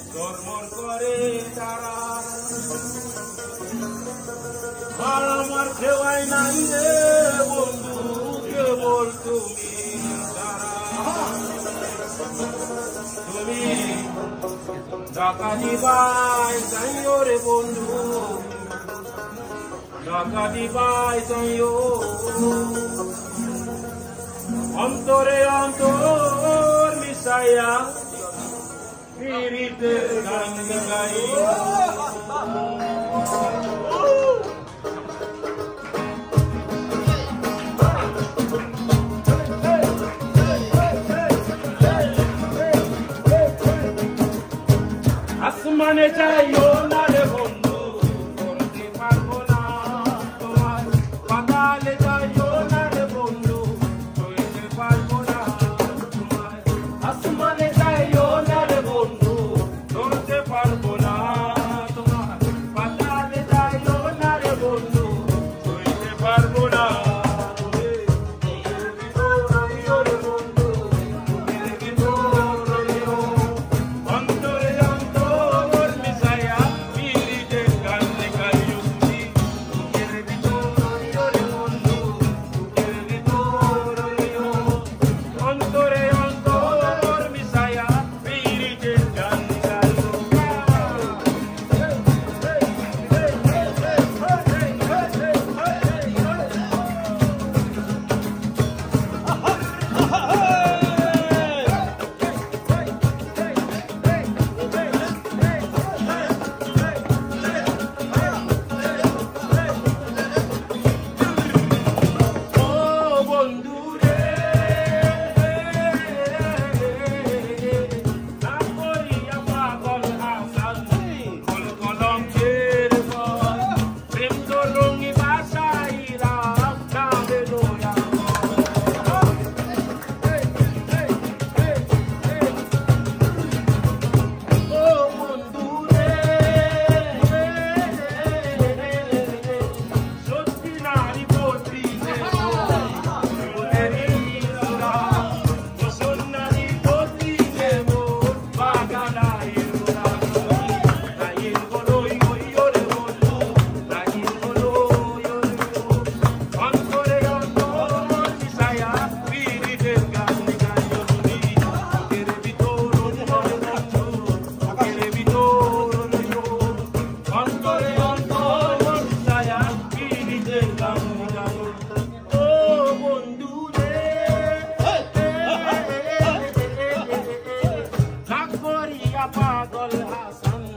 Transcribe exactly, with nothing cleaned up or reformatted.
চরমর করে তারা আর আমার খেওয়াই নাই রে বন্ধু কেবল তুমি তুমি টাকা দিবাই যাইও রে বন্ধু টাকা দিবাই যাইও অন্তরে অন্তর মিশাইয়া পিরিতে গান গাইও আসমানে যাইও না রে বন্ধু করতে পারবো না তোমার পাতালে যাইও না রে বন্ধু করতে পারবো না তোমার আসমানে যাইও না রে বন্ধু করতে পারবো না তোমার পাতালে যাইও না রে বন্ধু করতে পারবো না Pagal Hasan